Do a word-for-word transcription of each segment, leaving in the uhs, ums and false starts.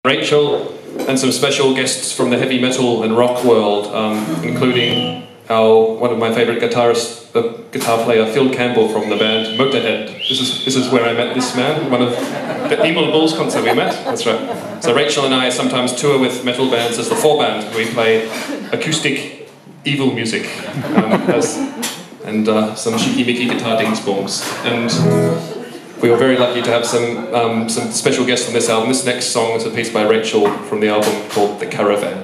Rachel and some special guests from the heavy metal and rock world, um, including our one of my favourite guitarists, the guitar player Phil Campbell from the band Motorhead. This is this is where I met this man. One of the Evil Bulls concert we met. That's right. So Rachel and I sometimes tour with metal bands as the four band. We play acoustic evil music um, as, and uh, some cheeky-mickey guitar dingsbongs. And we were very lucky to have some um, some special guests on this album. This next song is a piece by Rachel from the album called The Caravan.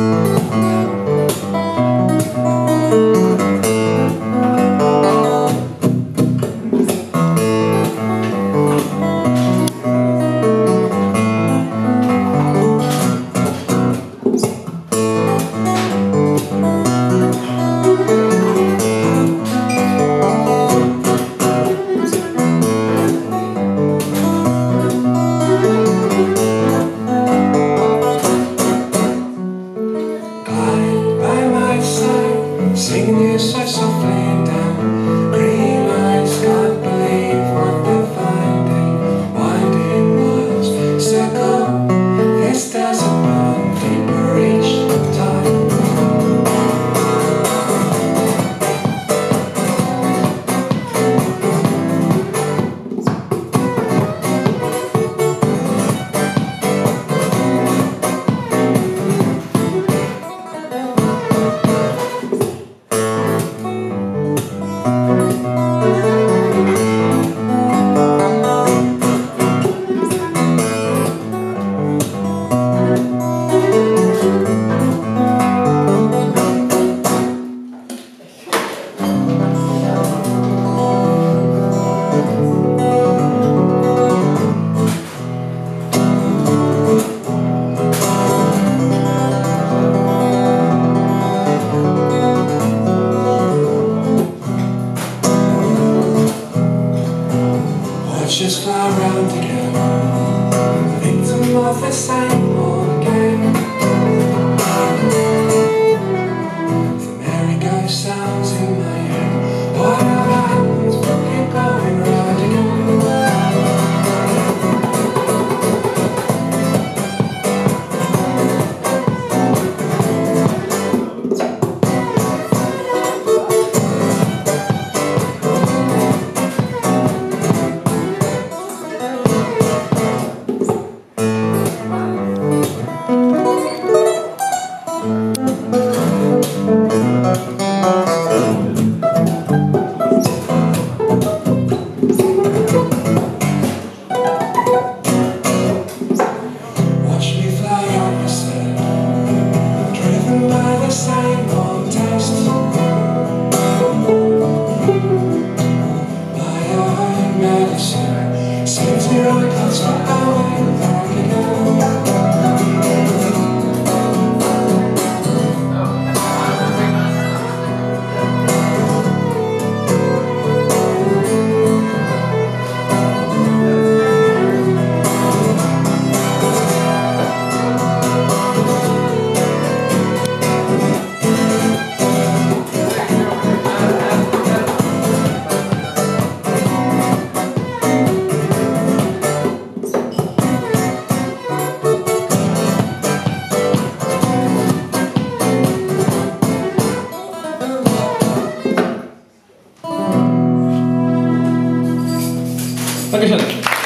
Singing this so softly and down. Green lights, can't believe what they're finding. Winding miles, circle. This doesn't run deeper each time. Just fly around together, victim of the same old game. The merry-go sounds in my head. What happens when we're going round again? Same old taste. My own medicine sends me right close to our way back again. Dankeschön.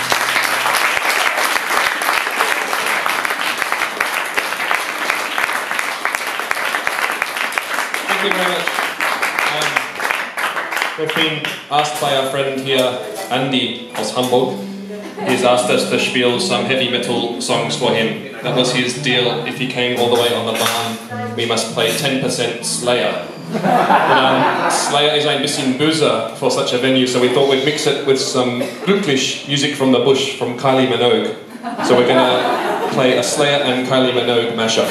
Thank you very much. Um, we've been asked by our friend here, Andy aus Hamburg. He's asked us to spiel some heavy metal songs for him. That was his deal. If he came all the way on the barn, we must play ten percent Slayer. But, um, Slayer is ein bisschen böser for such a venue, so we thought we'd mix it with some Glücklich music from the bush from Kylie Minogue. So we're going to play a Slayer and Kylie Minogue mashup.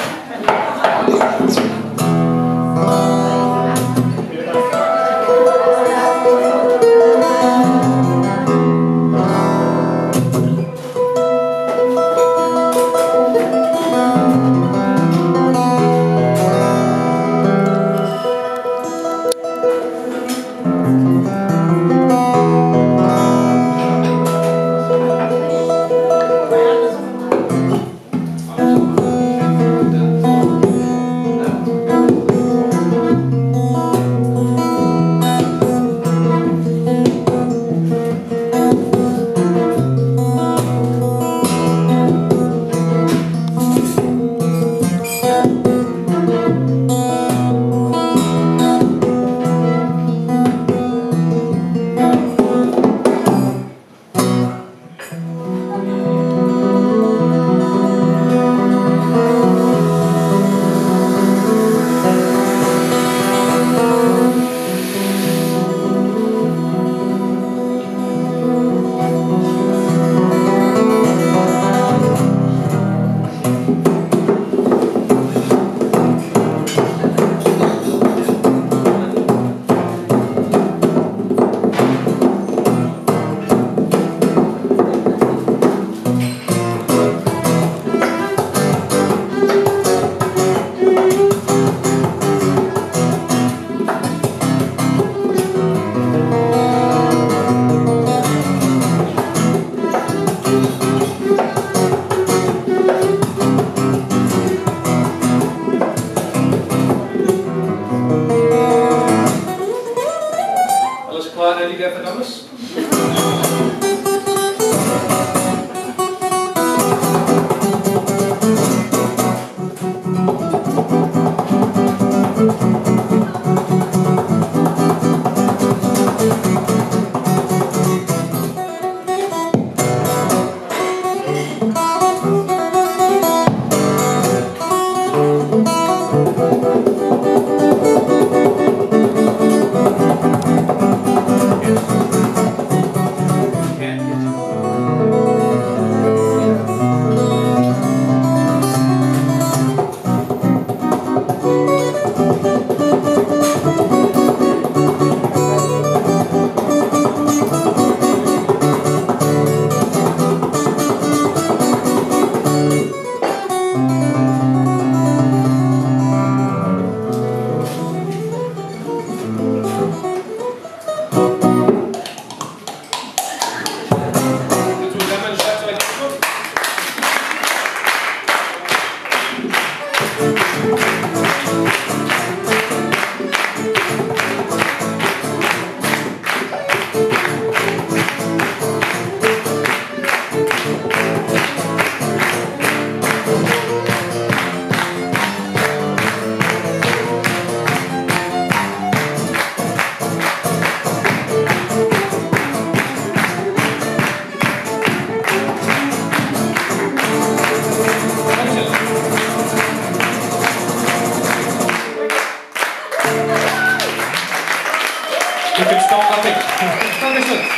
stop clapping. Dankeschön.